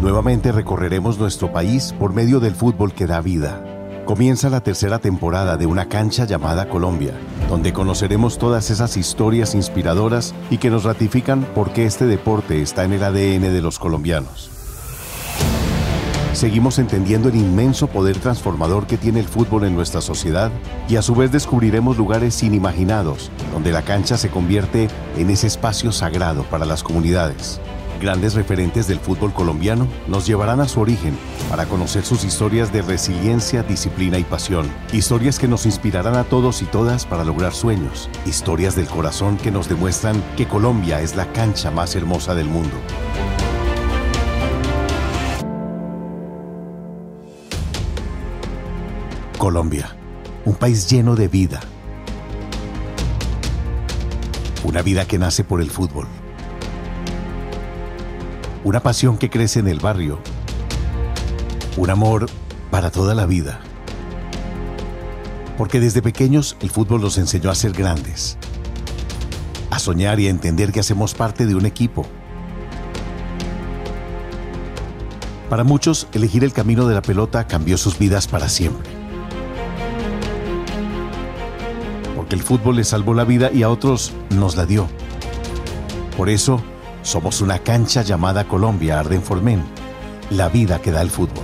Nuevamente recorreremos nuestro país por medio del fútbol que da vida. Comienza la tercera temporada de Una cancha llamada Colombia, donde conoceremos todas esas historias inspiradoras y que nos ratifican por qué este deporte está en el ADN de los colombianos. Seguimos entendiendo el inmenso poder transformador que tiene el fútbol en nuestra sociedad y a su vez descubriremos lugares inimaginados, donde la cancha se convierte en ese espacio sagrado para las comunidades. Grandes referentes del fútbol colombiano nos llevarán a su origen para conocer sus historias de resiliencia, disciplina y pasión. Historias que nos inspirarán a todos y todas para lograr sueños. Historias del corazón que nos demuestran que Colombia es la cancha más hermosa del mundo. Colombia, un país lleno de vida. Una vida que nace por el fútbol. Una pasión que crece en el barrio. Un amor para toda la vida. Porque desde pequeños el fútbol nos enseñó a ser grandes. A soñar y a entender que hacemos parte de un equipo. Para muchos, elegir el camino de la pelota cambió sus vidas para siempre. Porque el fútbol les salvó la vida y a otros nos la dio. Por eso, somos una cancha llamada Colombia Arden Formen, la vida que da el fútbol.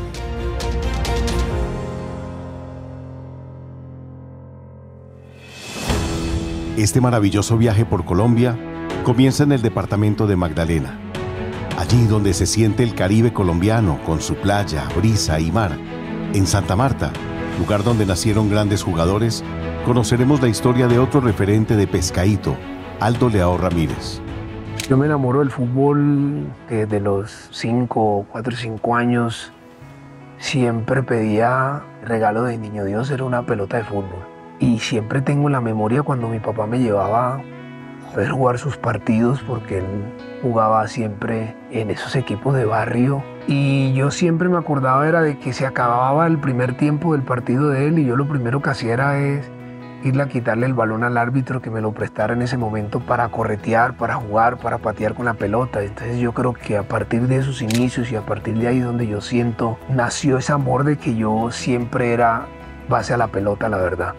Este maravilloso viaje por Colombia comienza en el departamento de Magdalena, allí donde se siente el Caribe colombiano con su playa, brisa y mar. En Santa Marta, lugar donde nacieron grandes jugadores, conoceremos la historia de otro referente de Pescadito, Aldo Leao Ramírez. Yo me enamoro del fútbol desde los 4 o 5 años. Siempre pedía regalo de niño Dios, era una pelota de fútbol. Y siempre tengo en la memoria cuando mi papá me llevaba a ver jugar sus partidos, porque él jugaba siempre en esos equipos de barrio. Y yo siempre me acordaba era de que se acababa el primer tiempo del partido de él y yo lo primero que hacía era irle a quitarle el balón al árbitro que me lo prestara en ese momento para corretear, para jugar, para patear con la pelota. Entonces yo creo que a partir de esos inicios y a partir de ahí donde yo siento, nació ese amor de que yo siempre era base a la pelota, la verdad.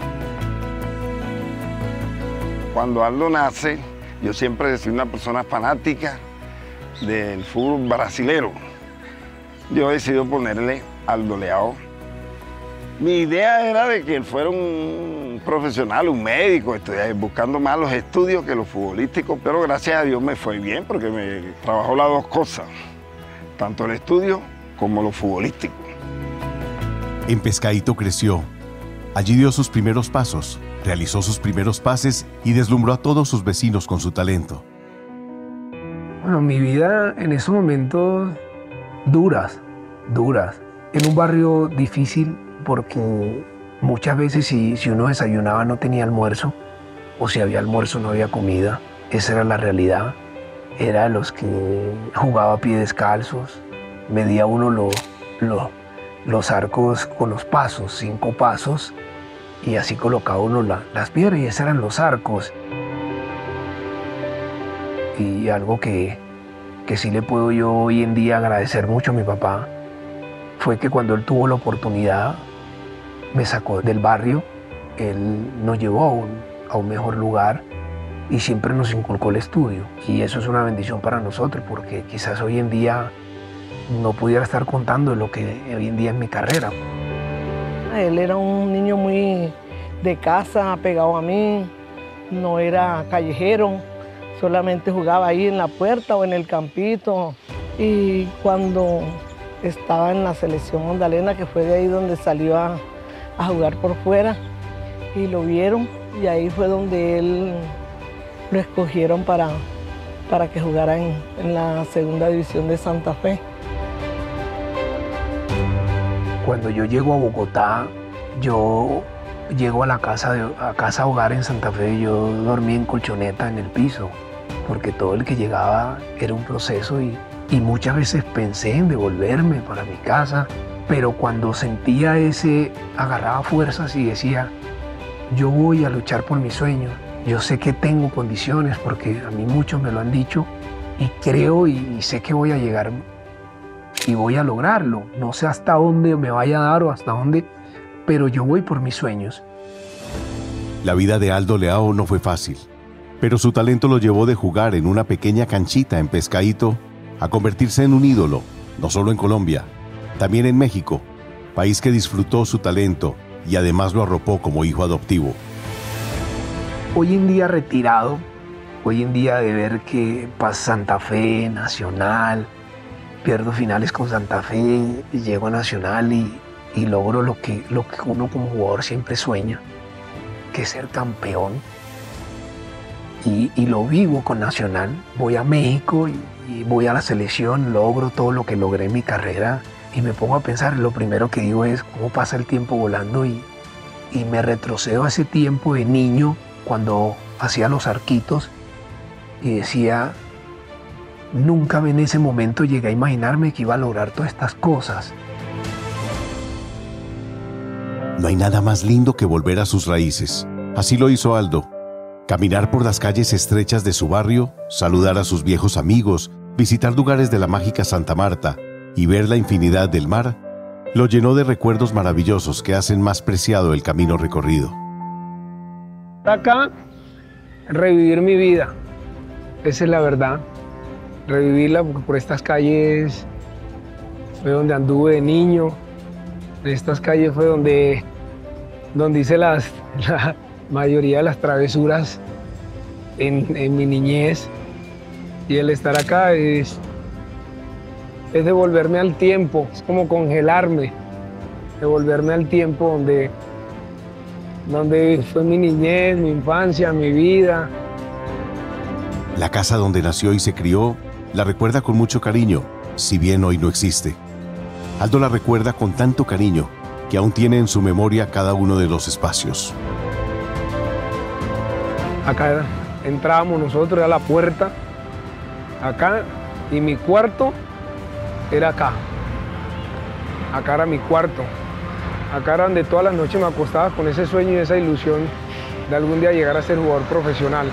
Cuando Aldo nace, yo siempre he sido una persona fanática del fútbol brasilero. Yo he decidido ponerle Aldo Leao. Mi idea era de que él fuera un profesional, un médico, buscando más los estudios que los futbolísticos, pero gracias a Dios me fue bien porque me trabajó las dos cosas, tanto el estudio como lo futbolístico. En Pescadito creció. Allí dio sus primeros pasos, realizó sus primeros pases y deslumbró a todos sus vecinos con su talento. Bueno, mi vida en esos momentos duras. En un barrio difícil, porque muchas veces si uno desayunaba no tenía almuerzo, o si había almuerzo no había comida. Esa era la realidad. Era de los que jugaba a pie descalzos, medía uno los arcos con los pasos, 5 pasos, y así colocaba uno las piedras y esos eran los arcos. Y algo que sí le puedo yo hoy en día agradecer mucho a mi papá fue que cuando él tuvo la oportunidad me sacó del barrio, él nos llevó a un mejor lugar y siempre nos inculcó el estudio. Y eso es una bendición para nosotros, porque quizás hoy en día no pudiera estar contando lo que hoy en día es mi carrera. Él era un niño muy de casa, pegado a mí, no era callejero, solamente jugaba ahí en la puerta o en el campito. Y cuando estaba en la selección Magdalena, que fue de ahí donde salió a jugar por fuera, y lo vieron, y ahí fue donde él lo escogieron para que jugara en la segunda división de Santa Fe. Cuando yo llego a Bogotá, yo llego a la casa hogar en Santa Fe, yo dormí en colchoneta en el piso, porque todo el que llegaba era un proceso y muchas veces pensé en devolverme para mi casa, pero cuando sentía agarraba fuerzas y decía, yo voy a luchar por mis sueños, yo sé que tengo condiciones porque a mí muchos me lo han dicho y creo y sé que voy a llegar y voy a lograrlo. No sé hasta dónde me vaya a dar o hasta dónde, pero yo voy por mis sueños. La vida de Aldo Leao no fue fácil, pero su talento lo llevó de jugar en una pequeña canchita en Pescadito a convertirse en un ídolo, no solo en Colombia, también en México, país que disfrutó su talento y además lo arropó como hijo adoptivo. Hoy en día retirado, hoy en día de ver que pasa Santa Fe, Nacional, pierdo finales con Santa Fe, y llego a Nacional y logro lo que uno como jugador siempre sueña, que es ser campeón. Y lo vivo con Nacional. Voy a México y voy a la selección, logro todo lo que logré en mi carrera y me pongo a pensar, lo primero que digo es cómo pasa el tiempo volando y me retrocedo a ese tiempo de niño cuando hacía los arquitos y decía, nunca en ese momento llegué a imaginarme que iba a lograr todas estas cosas. No hay nada más lindo que volver a sus raíces. Así lo hizo Aldo. Caminar por las calles estrechas de su barrio, saludar a sus viejos amigos, visitar lugares de la mágica Santa Marta y ver la infinidad del mar, lo llenó de recuerdos maravillosos que hacen más preciado el camino recorrido. Acá, revivir mi vida, esa es la verdad. Revivirla porque por estas calles fue donde anduve de niño, en estas calles fue donde hice la mayoría de las travesuras en mi niñez, y el estar acá es devolverme al tiempo, es como congelarme, devolverme al tiempo donde fue mi niñez, mi infancia, mi vida. La casa donde nació y se crió la recuerda con mucho cariño, si bien hoy no existe. Aldo la recuerda con tanto cariño que aún tiene en su memoria cada uno de los espacios. Acá entrábamos nosotros, era la puerta, acá, y mi cuarto era acá. Acá era mi cuarto. Acá era donde todas las noches me acostaba con ese sueño y esa ilusión de algún día llegar a ser jugador profesional.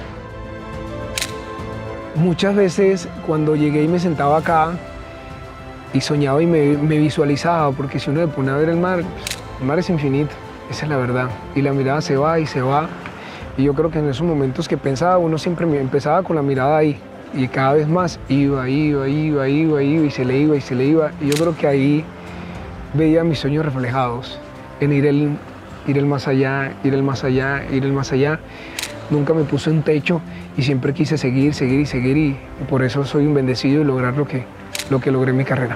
Muchas veces cuando llegué y me sentaba acá y soñaba y me visualizaba, porque si uno se pone a ver el mar es infinito, esa es la verdad. Y la mirada se va y se va. Y yo creo que en esos momentos que pensaba, uno siempre empezaba con la mirada ahí. Y cada vez más iba, y se le iba, y se le iba. Y yo creo que ahí veía mis sueños reflejados, en ir el más allá, ir el más allá, ir el más allá. Nunca me puse un techo y siempre quise seguir, y por eso soy un bendecido y lograr lo que logré en mi carrera.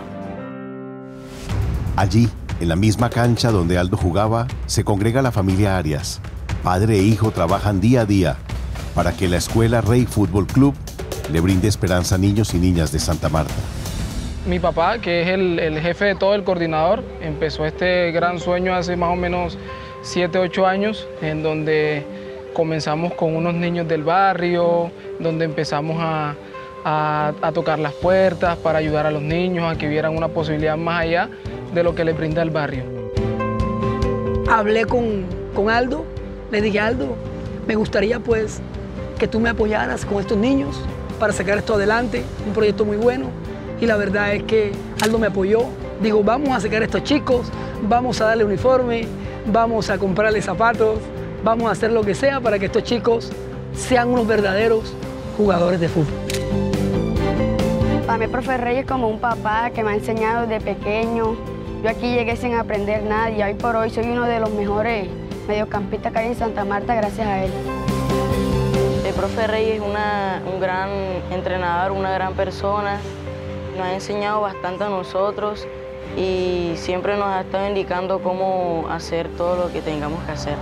Allí, en la misma cancha donde Aldo jugaba, se congrega la familia Arias. Padre e hijo trabajan día a día para que la escuela Rey Fútbol Club le brinde esperanza a niños y niñas de Santa Marta. Mi papá, que es el jefe de todo, el coordinador, empezó este gran sueño hace más o menos 7, 8 años, en donde comenzamos con unos niños del barrio, donde empezamos a tocar las puertas para ayudar a los niños a que vieran una posibilidad más allá de lo que les brinda el barrio. Hablé con Aldo, le dije, Aldo, me gustaría pues que tú me apoyaras con estos niños para sacar esto adelante, un proyecto muy bueno. Y la verdad es que Aldo me apoyó. Digo, vamos a sacar a estos chicos, vamos a darle uniforme, vamos a comprarle zapatos, vamos a hacer lo que sea para que estos chicos sean unos verdaderos jugadores de fútbol. Para mí, el profe Reyes es como un papá que me ha enseñado desde pequeño. Yo aquí llegué sin aprender nada y hoy por hoy soy uno de los mejores mediocampistas que hay en Santa Marta gracias a él. El profe Reyes es un gran entrenador, una gran persona. Nos ha enseñado bastante a nosotros y siempre nos ha estado indicando cómo hacer todo lo que tengamos que hacer.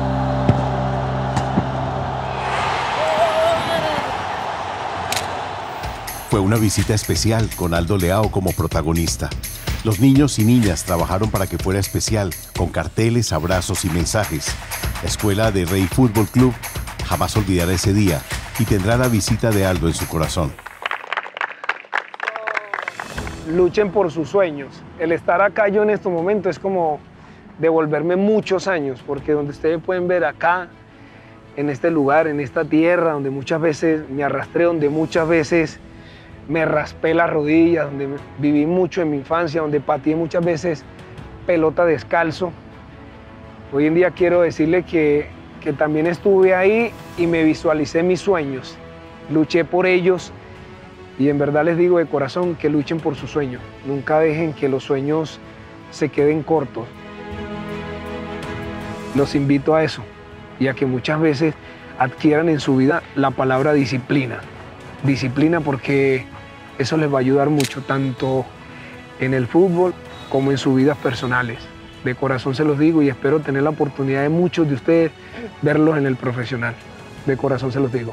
Fue una visita especial con Aldo Leao como protagonista. Los niños y niñas trabajaron para que fuera especial, con carteles, abrazos y mensajes. La escuela de Rey Fútbol Club jamás olvidará ese día y tendrá la visita de Aldo en su corazón. Luchen por sus sueños. El estar acá yo en este momento es como devolverme muchos años, porque donde ustedes pueden ver acá, en este lugar, en esta tierra, donde muchas veces me arrastré, donde muchas veces me raspé las rodillas, donde viví mucho en mi infancia, donde pateé muchas veces pelota descalzo. Hoy en día quiero decirle que también estuve ahí y me visualicé mis sueños, luché por ellos y en verdad les digo de corazón que luchen por sus sueños. Nunca dejen que los sueños se queden cortos. Los invito a eso y a que muchas veces adquieran en su vida la palabra disciplina. Disciplina, porque eso les va a ayudar mucho, tanto en el fútbol como en sus vidas personales. De corazón se los digo y espero tener la oportunidad de muchos de ustedes verlos en el profesional. De corazón se los digo.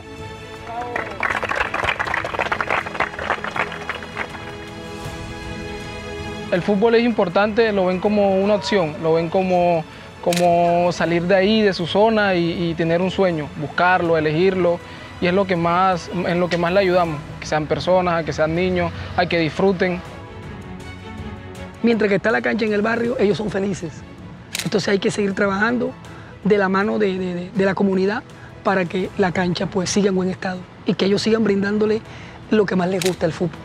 El fútbol es importante, lo ven como una opción, lo ven como salir de ahí, de su zona y tener un sueño, buscarlo, elegirlo, y es lo que más, en lo que más le ayudamos, que sean personas, que sean niños, a que disfruten. Mientras que está la cancha en el barrio, ellos son felices. Entonces hay que seguir trabajando de la mano de la comunidad para que la cancha pues siga en buen estado y que ellos sigan brindándole lo que más les gusta, el fútbol.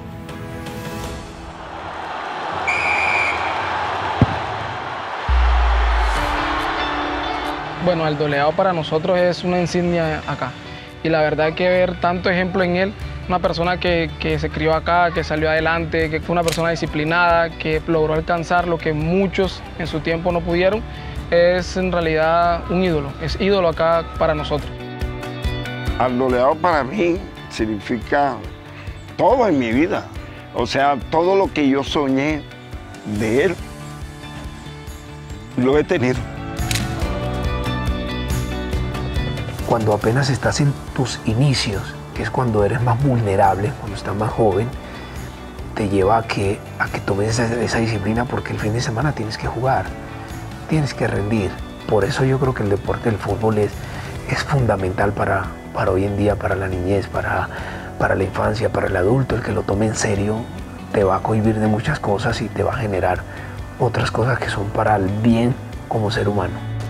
Bueno, Aldo Leao para nosotros es una insignia acá. Y la verdad que ver tanto ejemplo en él, una persona que se crió acá, que salió adelante, que fue una persona disciplinada, que logró alcanzar lo que muchos en su tiempo no pudieron, es en realidad un ídolo, es ídolo acá para nosotros. Aldo Leao para mí significa todo en mi vida. O sea, todo lo que yo soñé de él, lo he tenido. Cuando apenas estás en tus inicios, que es cuando eres más vulnerable, cuando estás más joven, te lleva a que tomes esa disciplina, porque el fin de semana tienes que jugar, tienes que rendir. Por eso yo creo que el deporte del fútbol es fundamental para hoy en día, para la niñez, para la infancia, para el adulto. El que lo tome en serio te va a cohibir de muchas cosas y te va a generar otras cosas que son para el bien como ser humano.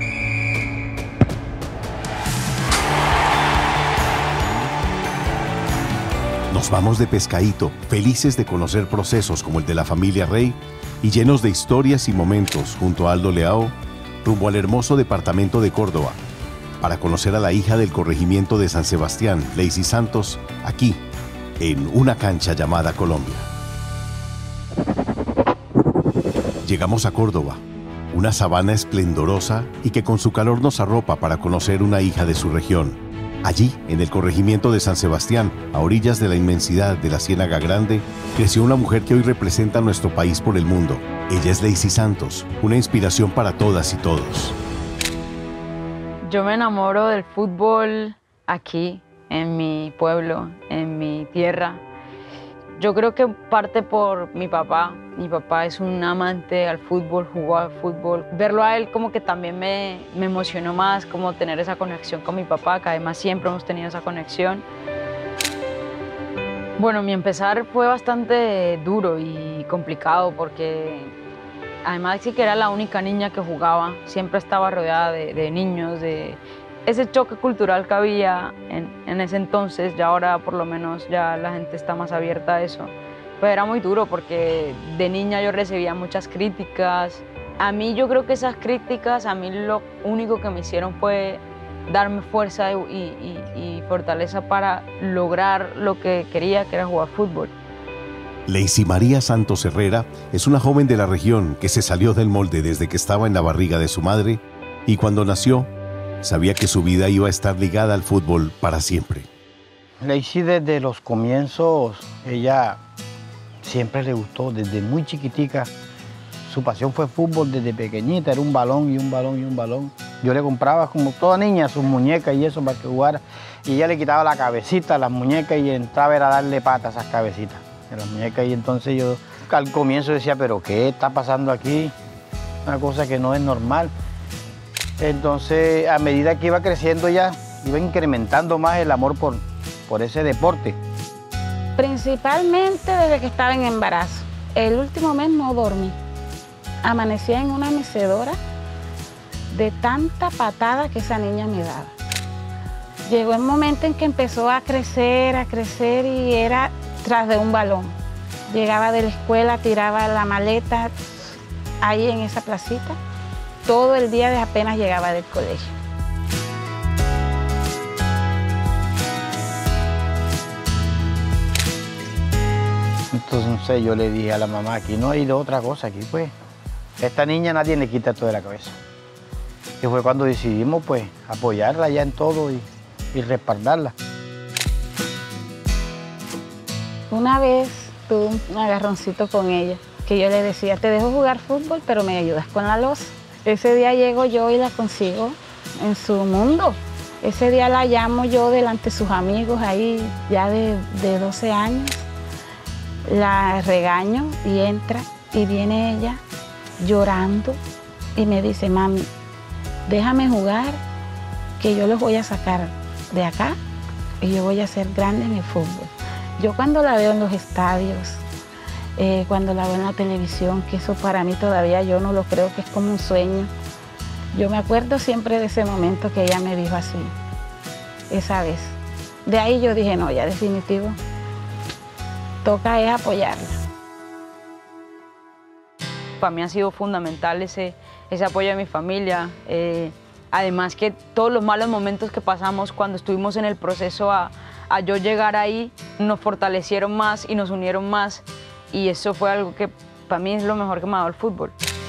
Nos vamos de pescadito, felices de conocer procesos como el de la familia Rey y llenos de historias y momentos junto a Aldo Leao, rumbo al hermoso departamento de Córdoba, para conocer a la hija del corregimiento de San Sebastián, Lacey Santos, aquí, en una cancha llamada Colombia. Llegamos a Córdoba, una sabana esplendorosa y que con su calor nos arropa para conocer una hija de su región. Allí, en el corregimiento de San Sebastián, a orillas de la inmensidad de la Ciénaga Grande, creció una mujer que hoy representa a nuestro país por el mundo. Ella es Lacey Santos, una inspiración para todas y todos. Yo me enamoro del fútbol aquí, en mi pueblo, en mi tierra. Yo creo que parte por mi papá. Mi papá es un amante al fútbol, jugó al fútbol. Verlo a él como que también me emocionó más, como tener esa conexión con mi papá, que además siempre hemos tenido esa conexión. Bueno, mi empezar fue bastante duro y complicado porque además sí que era la única niña que jugaba, siempre estaba rodeada de niños, de ese choque cultural que había en ese entonces. Ya ahora por lo menos ya la gente está más abierta a eso. Pues era muy duro porque de niña yo recibía muchas críticas. A mí yo creo que esas críticas, a mí lo único que me hicieron fue darme fuerza y fortaleza para lograr lo que quería, que era jugar fútbol. Lacey María Santos Herrera es una joven de la región que se salió del molde desde que estaba en la barriga de su madre y cuando nació sabía que su vida iba a estar ligada al fútbol para siempre. Lacey desde los comienzos, ella siempre le gustó, desde muy chiquitica. Su pasión fue fútbol desde pequeñita, era un balón y un balón y un balón. Yo le compraba, como toda niña, sus muñecas y eso para que jugara. Y ella le quitaba la cabecita a las muñecas y entraba a darle patas a esas cabecitas de las muñecas. Y entonces yo al comienzo decía, pero ¿qué está pasando aquí? Una cosa que no es normal. Entonces, a medida que iba creciendo ya, iba incrementando más el amor por ese deporte. Principalmente desde que estaba en embarazo. El último mes no dormí. Amanecía en una mecedora de tanta patada que esa niña me daba. Llegó el momento en que empezó a crecer y era tras de un balón. Llegaba de la escuela, tiraba la maleta ahí en esa placita, todo el día de apenas llegaba del colegio. Entonces yo le dije a la mamá, aquí no hay de otra cosa, aquí pues, esta niña nadie le quita esto de la cabeza. Y fue cuando decidimos pues apoyarla ya en todo y respaldarla. Una vez tuve un agarroncito con ella, que yo le decía, te dejo jugar fútbol, pero me ayudas con la loza. Ese día llego yo y la consigo en su mundo. Ese día la llamo yo delante de sus amigos ahí, ya de 12 años. La regaño y entra y viene ella llorando y me dice, mami, déjame jugar, que yo los voy a sacar de acá y yo voy a ser grande en el fútbol. Yo cuando la veo en los estadios, cuando la veo en la televisión, que eso para mí todavía yo no lo creo, que es como un sueño. Yo me acuerdo siempre de ese momento que ella me dijo así, esa vez. De ahí yo dije, no, ya definitivo, toca es apoyarla. Para mí ha sido fundamental ese apoyo de mi familia. Además que todos los malos momentos que pasamos cuando estuvimos en el proceso a yo llegar ahí, nos fortalecieron más y nos unieron más. Y eso fue algo que para mí es lo mejor que me ha dado el fútbol.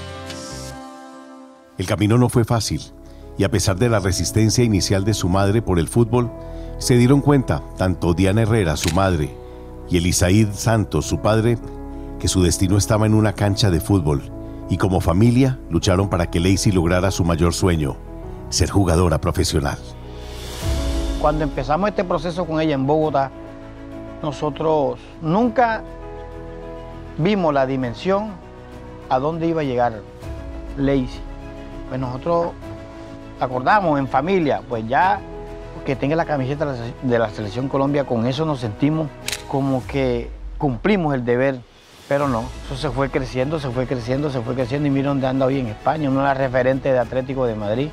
El camino no fue fácil y a pesar de la resistencia inicial de su madre por el fútbol, se dieron cuenta, tanto Diana Herrera, su madre, y Elisaid Santos, su padre, que su destino estaba en una cancha de fútbol y como familia lucharon para que Lacey lograra su mayor sueño, ser jugadora profesional. Cuando empezamos este proceso con ella en Bogotá, nosotros nunca vimos la dimensión a dónde iba a llegar Lacey. Pues nosotros acordamos en familia, pues ya que tenga la camiseta de la Selección Colombia, con eso nos sentimos como que cumplimos el deber, pero no, eso se fue creciendo, se fue creciendo, se fue creciendo y mira dónde anda hoy en España, una de las referentes de Atlético de Madrid.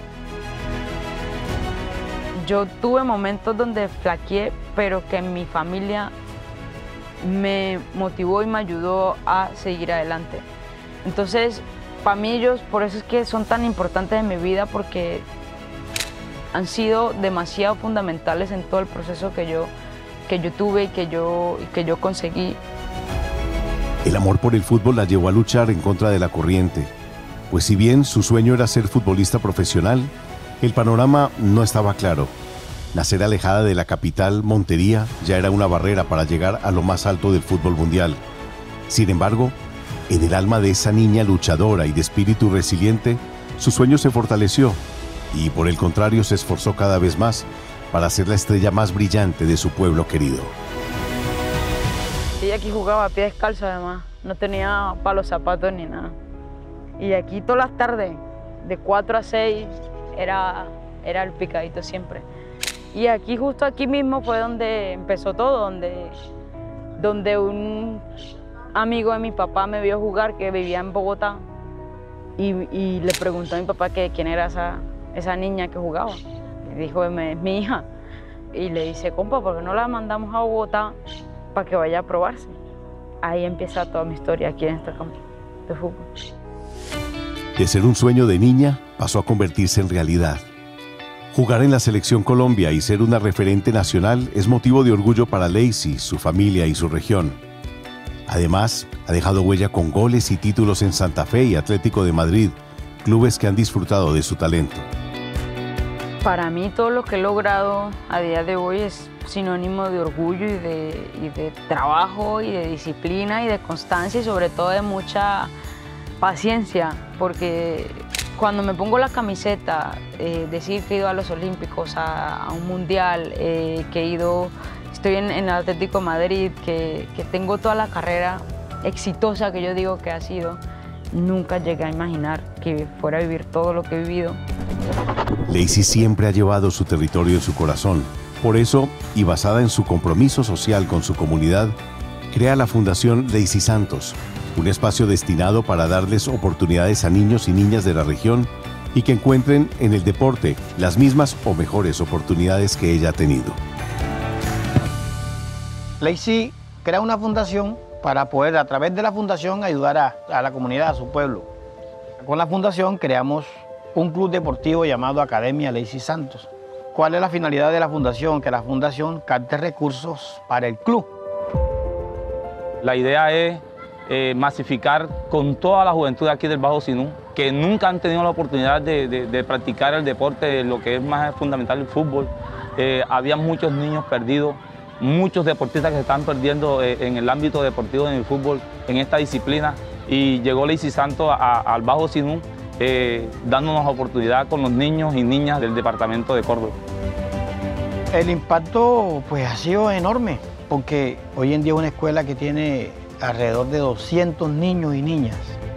Yo tuve momentos donde flaqueé, pero que mi familia me motivó y me ayudó a seguir adelante. Entonces, para mí ellos, por eso es que son tan importantes en mi vida, porque han sido demasiado fundamentales en todo el proceso que yo tuve y que yo conseguí. El amor por el fútbol la llevó a luchar en contra de la corriente, pues si bien su sueño era ser futbolista profesional, el panorama no estaba claro. Nacer alejada de la capital, Montería, ya era una barrera para llegar a lo más alto del fútbol mundial. Sin embargo, en el alma de esa niña luchadora y de espíritu resiliente, su sueño se fortaleció y por el contrario se esforzó cada vez más para ser la estrella más brillante de su pueblo querido. Ella aquí jugaba a pie descalzo además, no tenía para los zapatos ni nada. Y aquí todas las tardes, de 4 a 6, era el picadito siempre. Y aquí, justo aquí mismo, fue donde empezó todo, donde un amigo de mi papá me vio jugar, que vivía en Bogotá, y le preguntó a mi papá que quién era esa niña que jugaba. Y dijo, es mi hija. Y le dice, compa, ¿por qué no la mandamos a Bogotá para que vaya a probarse? Ahí empieza toda mi historia aquí en este campo de fútbol. De ser un sueño de niña, pasó a convertirse en realidad. Jugar en la Selección Colombia y ser una referente nacional es motivo de orgullo para Lacey, su familia y su región. Además, ha dejado huella con goles y títulos en Santa Fe y Atlético de Madrid, clubes que han disfrutado de su talento. Para mí todo lo que he logrado a día de hoy es sinónimo de orgullo y de trabajo y de disciplina y de constancia y sobre todo de mucha paciencia, porque cuando me pongo la camiseta, decir que he ido a los Olímpicos, a un Mundial, estoy en el Atlético de Madrid, que tengo toda la carrera exitosa que yo digo que ha sido, nunca llegué a imaginar que fuera a vivir todo lo que he vivido. Lacey siempre ha llevado su territorio en su corazón. Por eso, y basada en su compromiso social con su comunidad, crea la Fundación Lacey Santos, un espacio destinado para darles oportunidades a niños y niñas de la región y que encuentren en el deporte las mismas o mejores oportunidades que ella ha tenido. Lacey crea una fundación para poder, a través de la fundación, ayudar a la comunidad, a su pueblo. Con la fundación creamos un club deportivo llamado Academia Lacey Santos. ¿Cuál es la finalidad de la fundación? Que la fundación capte recursos para el club. La idea es masificar con toda la juventud de aquí del Bajo Sinú, que nunca han tenido la oportunidad de practicar el deporte, lo que es más fundamental, el fútbol. Había muchos niños perdidos, muchos deportistas que se están perdiendo en el ámbito deportivo, en el fútbol, en esta disciplina, y llegó Lacey Santos al Bajo Sinú, dándonos oportunidad con los niños y niñas del departamento de Córdoba. El impacto pues ha sido enorme, porque hoy en día es una escuela que tiene alrededor de 200 niños y niñas.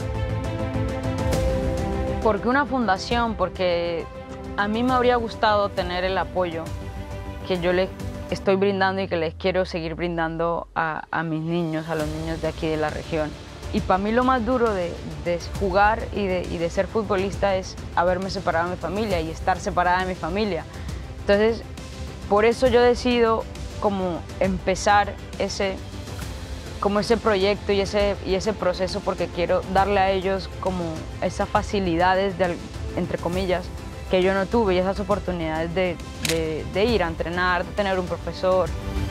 ¿Por qué una fundación? Porque a mí me habría gustado tener el apoyo que yo les estoy brindando y que les quiero seguir brindando a mis niños, a los niños de aquí de la región. Y para mí lo más duro de jugar y de ser futbolista es haberme separado de mi familia y estar separada de mi familia. Entonces, por eso yo decido como empezar ese proyecto y ese proceso, porque quiero darle a ellos como esas facilidades, entre comillas, que yo no tuve, y esas oportunidades de ir a entrenar, de tener un profesor.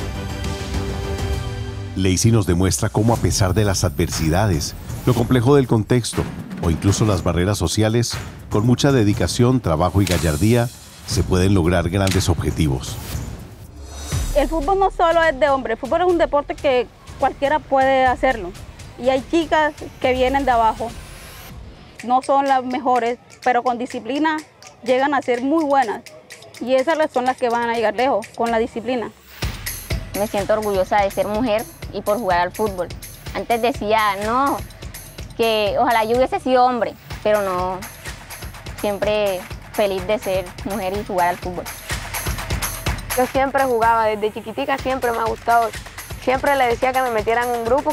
Lacey nos demuestra cómo, a pesar de las adversidades, lo complejo del contexto o incluso las barreras sociales, con mucha dedicación, trabajo y gallardía, se pueden lograr grandes objetivos. El fútbol no solo es de hombre, el fútbol es un deporte que cualquiera puede hacerlo. Y hay chicas que vienen de abajo, no son las mejores, pero con disciplina llegan a ser muy buenas. Y esas son las que van a llegar lejos, con la disciplina. Me siento orgullosa de ser mujer y por jugar al fútbol. Antes decía, no, que ojalá yo hubiese sido hombre, pero no, siempre feliz de ser mujer y jugar al fútbol. Yo siempre jugaba, desde chiquitica siempre me ha gustado. Siempre le decía que me metieran en un grupo,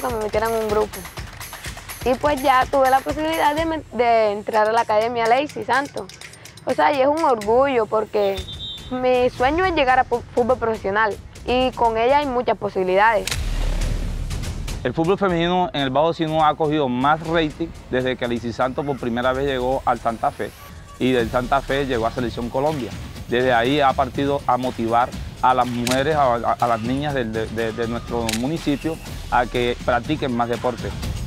Y pues ya tuve la posibilidad de entrar a la Academia Lacey Santos. O sea, y es un orgullo porque mi sueño es llegar a fútbol profesional y con ella hay muchas posibilidades. El fútbol femenino en el Bajo Sinú ha cogido más rating desde que Lacey Santos por primera vez llegó al Santa Fe y del Santa Fe llegó a Selección Colombia. Desde ahí ha partido a motivar a las mujeres, a las niñas de nuestro municipio a que practiquen más deporte.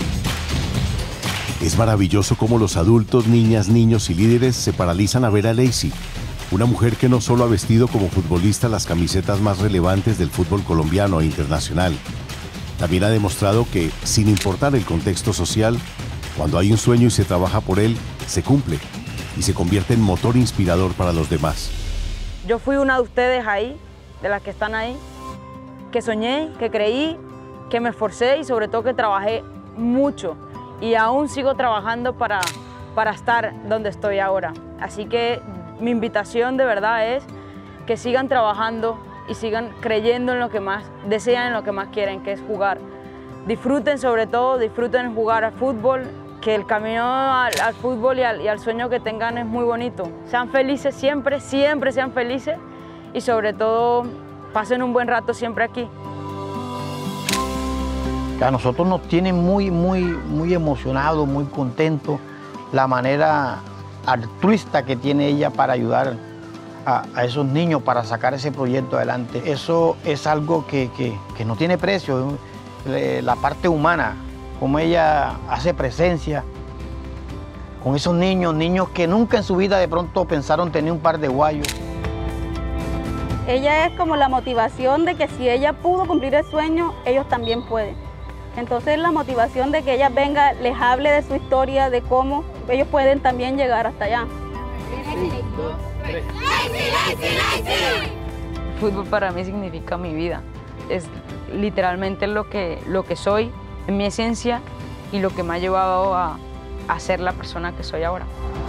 Es maravilloso cómo los adultos, niñas, niños y líderes se paralizan a ver a Lacey, una mujer que no solo ha vestido como futbolista las camisetas más relevantes del fútbol colombiano e internacional, también ha demostrado que, sin importar el contexto social, cuando hay un sueño y se trabaja por él, se cumple y se convierte en motor inspirador para los demás. Yo fui una de ustedes ahí, de las que están ahí, que soñé, que creí, que me esforcé y sobre todo que trabajé mucho. Y aún sigo trabajando para estar donde estoy ahora. Así que mi invitación de verdad es que sigan trabajando y sigan creyendo en lo que más desean, en lo que más quieren, que es jugar. Disfruten sobre todo, disfruten jugar al fútbol, que el camino al fútbol y al sueño que tengan es muy bonito. Sean felices siempre, siempre sean felices y sobre todo pasen un buen rato siempre aquí. A nosotros nos tiene muy emocionados, muy contentos la manera altruista que tiene ella para ayudar a esos niños, para sacar ese proyecto adelante. Eso es algo que no tiene precio, la parte humana, como ella hace presencia con esos niños que nunca en su vida de pronto pensaron tener un par de guayos. Ella es como la motivación de que si ella pudo cumplir el sueño, ellos también pueden. Entonces la motivación de que ella venga, les hable de su historia, de cómo ellos pueden también llegar hasta allá. El fútbol para mí significa mi vida. Es literalmente lo que soy, en mi esencia, y lo que me ha llevado a ser la persona que soy ahora.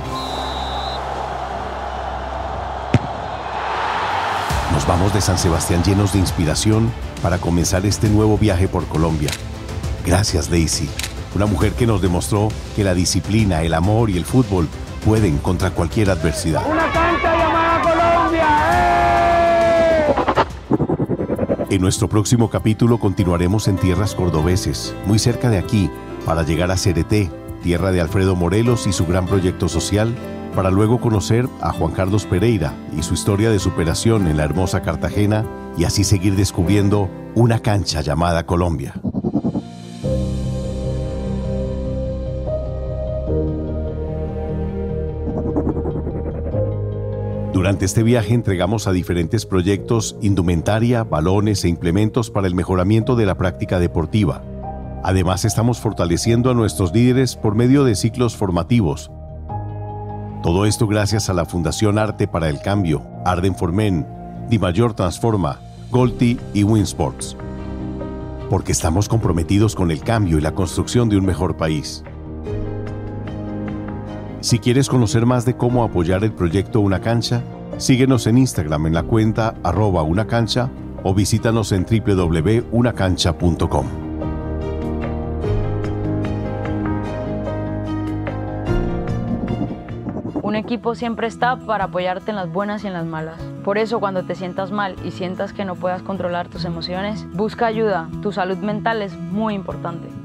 Nos vamos de San Sebastián llenos de inspiración para comenzar este nuevo viaje por Colombia. Gracias, Lacey, una mujer que nos demostró que la disciplina, el amor y el fútbol pueden contra cualquier adversidad. ¡Una cancha llamada Colombia! En nuestro próximo capítulo continuaremos en tierras cordobeses, muy cerca de aquí, para llegar a Cereté, tierra de Alfredo Morelos y su gran proyecto social, para luego conocer a Juan Carlos Pereira y su historia de superación en la hermosa Cartagena y así seguir descubriendo una cancha llamada Colombia. Durante este viaje entregamos a diferentes proyectos indumentaria, balones e implementos para el mejoramiento de la práctica deportiva. Además, estamos fortaleciendo a nuestros líderes por medio de ciclos formativos. Todo esto gracias a la Fundación Arte para el Cambio, Arden Formen, Di Mayor Transforma, Golti y Winsports. Porque estamos comprometidos con el cambio y la construcción de un mejor país. Si quieres conocer más de cómo apoyar el proyecto Una Cancha, síguenos en Instagram en la cuenta @unacancha o visítanos en www.unacancha.com. Un equipo siempre está para apoyarte en las buenas y en las malas. Por eso, cuando te sientas mal y sientas que no puedas controlar tus emociones, busca ayuda. Tu salud mental es muy importante.